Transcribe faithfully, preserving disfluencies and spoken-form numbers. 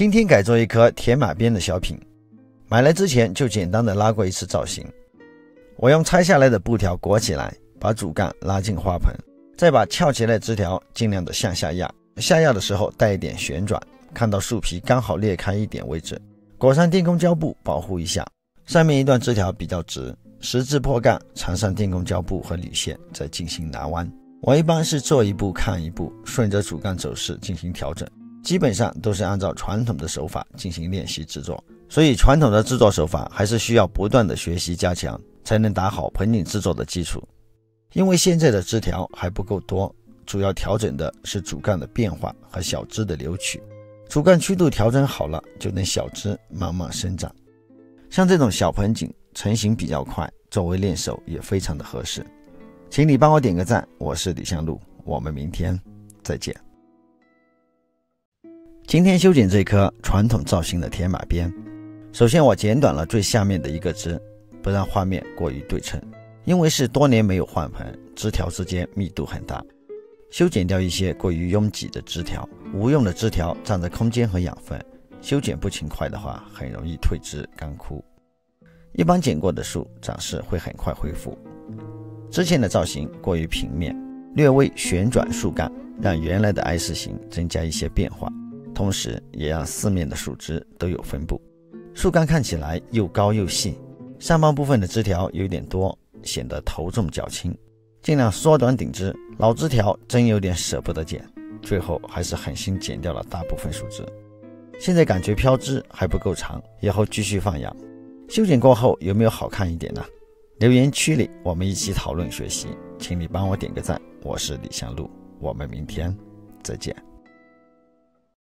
今天改做一棵铁马鞭的小品，买来之前就简单的拉过一次造型。我用拆下来的布条裹起来，把主干拉进花盆，再把翘起来的枝条尽量的向下压，下压的时候带一点旋转，看到树皮刚好裂开一点位置，裹上电工胶布保护一下。上面一段枝条比较直，十字破干，缠上电工胶布和铝线，再进行拿弯。我一般是做一步看一步，顺着主干走势进行调整，基本上都是按照传统的手法进行练习制作，所以传统的制作手法还是需要不断的学习加强，才能打好盆景制作的基础。因为现在的枝条还不够多，主要调整的是主干的变化和小枝的扭曲，主干曲度调整好了，就能小枝慢慢生长。像这种小盆景成型比较快，作为练手也非常的合适。请你帮我点个赞，我是李香璐，我们明天再见。今天修剪这棵传统造型的铁马鞭，首先我剪短了最下面的一个枝，不让画面过于对称，因为是多年没有换盆，枝条之间密度很大，修剪掉一些过于拥挤的枝条，无用的枝条占着空间和养分，修剪不勤快的话很容易退枝干枯。一般剪过的树长势会很快恢复。之前的造型过于平面，略微旋转树干，让原来的 S 型增加一些变化，同时也让四面的树枝都有分布。树干看起来又高又细，上半部分的枝条有点多，显得头重脚轻，尽量缩短顶枝。老枝条真有点舍不得剪，最后还是狠心剪掉了大部分树枝。现在感觉飘枝还不够长，以后继续放养。修剪过后有没有好看一点呢？留言区里我们一起讨论学习，请你帮我点个赞。我是李香璐，我们明天再见。